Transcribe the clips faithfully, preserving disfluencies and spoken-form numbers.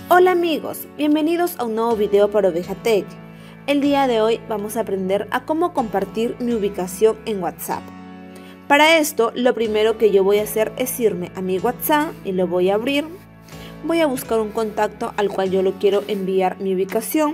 Hola amigos, bienvenidos a un nuevo video para Oveja Tech. El día de hoy vamos a aprender a cómo compartir mi ubicación en WhatsApp. Para esto, lo primero que yo voy a hacer es irme a mi WhatsApp y lo voy a abrir. Voy a buscar un contacto al cual yo lo quiero enviar mi ubicación.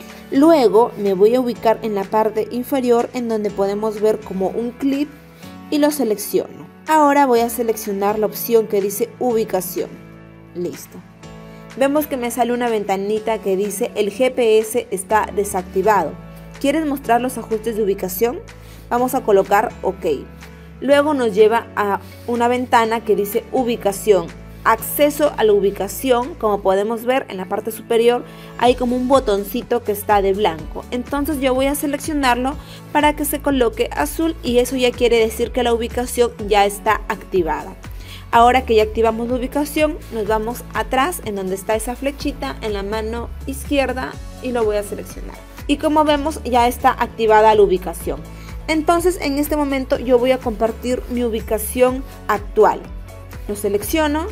Luego me voy a ubicar en la parte inferior en donde podemos ver como un clip y lo selecciono. Ahora voy a seleccionar la opción que dice ubicación. Listo. Vemos que me sale una ventanita que dice el G P S está desactivado. ¿Quieres mostrar los ajustes de ubicación? Vamos a colocar OK. Luego nos lleva a una ventana que dice ubicación. Acceso a la ubicación, como podemos ver en la parte superior hay como un botoncito que está de blanco. Entonces yo voy a seleccionarlo para que se coloque azul y eso ya quiere decir que la ubicación ya está activada. Ahora que ya activamos la ubicación, nos vamos atrás en donde está esa flechita en la mano izquierda y lo voy a seleccionar. Y como vemos ya está activada la ubicación. Entonces en este momento yo voy a compartir mi ubicación actual. Lo selecciono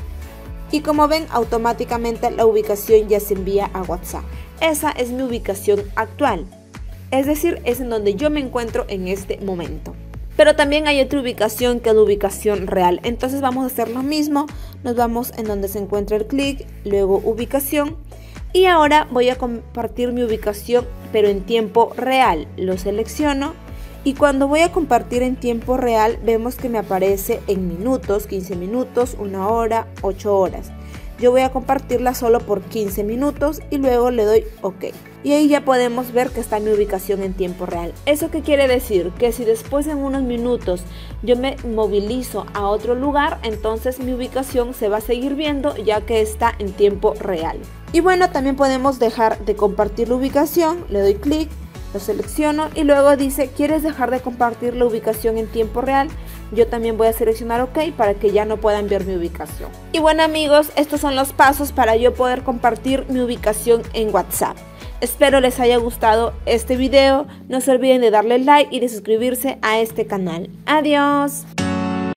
y como ven automáticamente la ubicación ya se envía a WhatsApp. Esa es mi ubicación actual. Es decir, es en donde yo me encuentro en este momento. Pero también hay otra ubicación que es la ubicación real. Entonces vamos a hacer lo mismo. Nos vamos en donde se encuentra el clic, luego ubicación. Y ahora voy a compartir mi ubicación, pero en tiempo real. Lo selecciono. Y cuando voy a compartir en tiempo real, vemos que me aparece en minutos, quince minutos, una hora, ocho horas. Yo voy a compartirla solo por quince minutos y luego le doy OK. Y ahí ya podemos ver que está mi ubicación en tiempo real. ¿Eso qué quiere decir? Que si después en unos minutos yo me movilizo a otro lugar, entonces mi ubicación se va a seguir viendo ya que está en tiempo real. Y bueno, también podemos dejar de compartir la ubicación, le doy clic. Lo selecciono y luego dice, ¿quieres dejar de compartir la ubicación en tiempo real? Yo también voy a seleccionar OK para que ya no puedan ver mi ubicación. Y bueno amigos, estos son los pasos para yo poder compartir mi ubicación en WhatsApp. Espero les haya gustado este video. No se olviden de darle like y de suscribirse a este canal. Adiós.